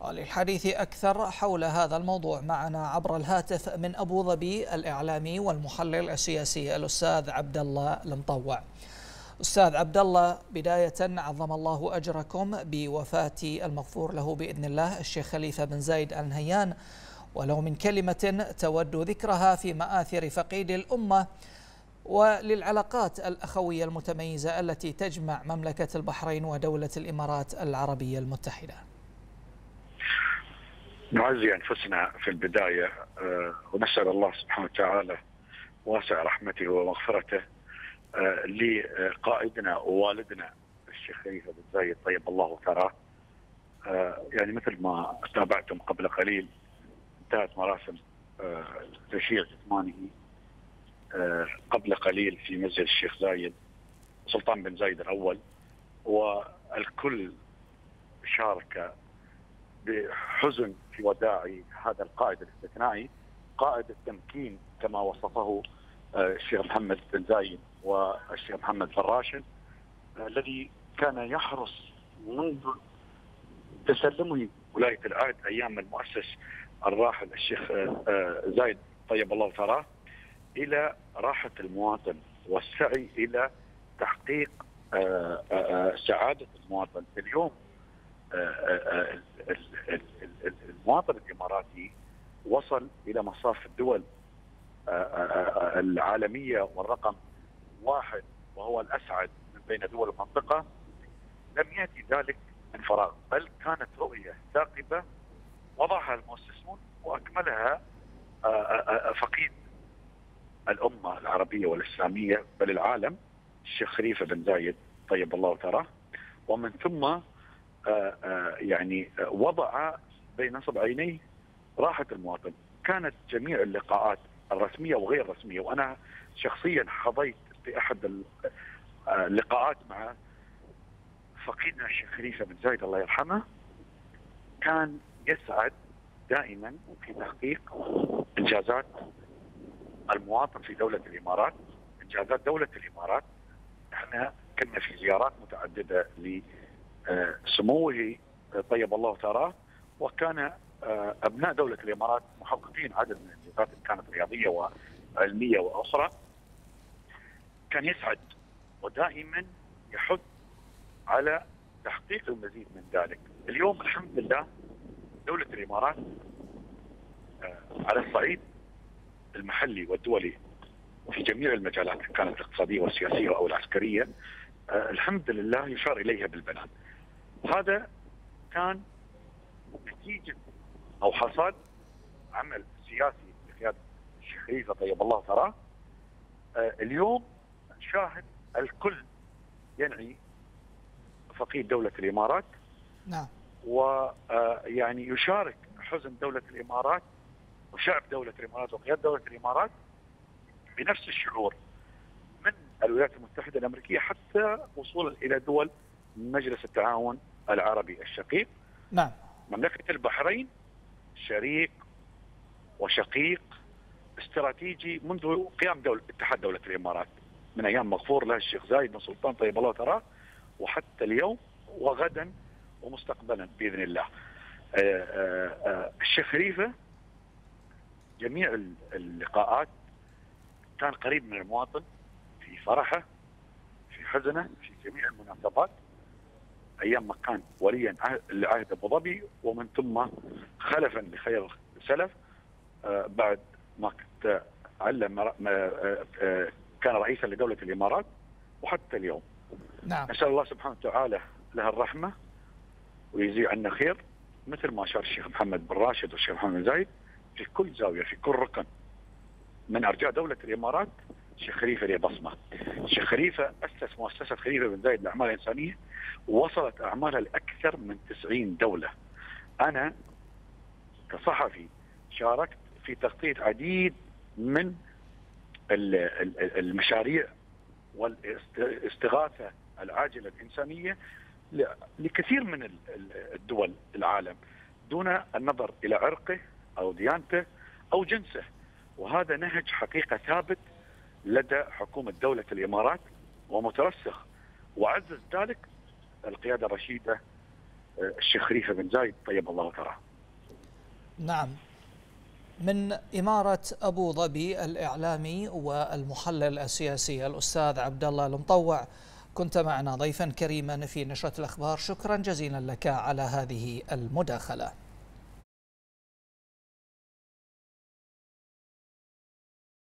للحديث أكثر حول هذا الموضوع معنا عبر الهاتف من أبو ظبي الإعلامي والمحلل السياسي الأستاذ عبد الله المطوع. أستاذ عبد الله، بداية عظم الله أجركم بوفاة المغفور له بإذن الله الشيخ خليفة بن زايد آل نهيان، ولو من كلمة تود ذكرها في مآثر فقيد الأمة وللعلاقات الأخوية المتميزة التي تجمع مملكة البحرين ودولة الإمارات العربية المتحدة. نعزي أنفسنا في البداية ونسأل الله سبحانه وتعالى واسع رحمته ومغفرته لقائدنا ووالدنا الشيخ خليفة بن زايد طيب الله ثراه. يعني مثل ما تابعتم قبل قليل انتهت مراسم تشييع جثمانه قبل قليل في مسجد الشيخ زايد سلطان بن زايد الأول، والكل شارك بحزن في وداع هذا القائد الاستثنائي، قائد التمكين كما وصفه الشيخ محمد بن زايد والشيخ محمد بن راشد، الذي كان يحرص منذ تسلمه ولاية العهد أيام المؤسس الراحل الشيخ زايد طيب الله ثراه إلى راحة المواطن والسعي إلى تحقيق سعادة المواطن. اليوم المواطن الإماراتي وصل إلى مصاف الدول العالمية والرقم 1 وهو الأسعد من بين دول المنطقة. لم يأتي ذلك من فراغ، بل كانت رؤية ثاقبة وضعها المؤسسون وأكملها فقيد الأمة العربية والإسلامية بل العالم الشيخ خليفة بن زايد طيب الله ثراه، ومن ثم يعني وضع بين نصب عينيه راحة المواطن. كانت جميع اللقاءات الرسمية وغير الرسمية، وأنا شخصيا حظيت في أحد اللقاءات مع فقيدنا الشيخ خليفة بن زايد الله يرحمه، كان يسعد دائما في تحقيق إنجازات المواطن في دولة الإمارات، إنجازات دولة الإمارات. احنا كنا في زيارات متعددة لسموه طيب الله ثراه، وكان أبناء دولة الإمارات محققين عدد من الإنجازات كانت رياضية وعلمية وأخرى. كان يسعد ودائما يحث على تحقيق المزيد من ذلك. اليوم الحمد لله دولة الإمارات على الصعيد المحلي والدولي وفي جميع المجالات كانت الاقتصادية والسياسية أو العسكرية الحمد لله يشار إليها بالبنان. هذا كان نتيجة أو حصاد عمل سياسي بقيادة الشيخ خليفة طيب الله ثراه. اليوم نشاهد الكل ينعي فقيد دولة الإمارات، نعم، ويعني يشارك حزن دولة الإمارات وشعب دولة الإمارات وقيادة دولة الإمارات بنفس الشعور من الولايات المتحدة الأمريكية حتى وصولا إلى دول مجلس التعاون العربي الشقيق. نعم، مملكة البحرين شريك وشقيق استراتيجي منذ قيام اتحاد دولة الإمارات من أيام مغفور له الشيخ زايد بن سلطان طيب الله ثراه، وحتى اليوم وغدا ومستقبلا بإذن الله. الشيخ خليفة جميع اللقاءات كان قريب من المواطن في فرحه في حزنه في جميع المناسبات، أيام ما كان وليا لعهد أبو ظبي ومن ثم خلفا لخير السلف بعد ما كان رئيسا لدولة الإمارات وحتى اليوم. نعم. نسأل الله سبحانه وتعالى له الرحمة ويجزيه عنا خير، مثل ما شار الشيخ محمد بن راشد والشيخ محمد بن زايد في كل زاوية في كل ركن من أرجاء دولة الإمارات الشيخ خليفة له بصمة. الشيخ خليفة أسس مؤسسة خليفة بن زايد للأعمال الإنسانية ووصلت أعمالها لأكثر من 90 دولة. أنا كصحفي شاركت في تغطية عديد من المشاريع والاستغاثة العاجلة الإنسانية لكثير من الدول العالم دون النظر إلى عرقه أو ديانته أو جنسه، وهذا نهج حقيقة ثابت لدى حكومة دولة الإمارات ومترسخ، وعزز ذلك القيادة الرشيدة الشيخ خليفة بن زايد طيب الله ثراه. نعم. من إمارة أبو ظبي الإعلامي والمحلل السياسي الأستاذ عبد الله المطوع، كنت معنا ضيفا كريما في نشرة الأخبار. شكرا جزيلا لك على هذه المداخلة.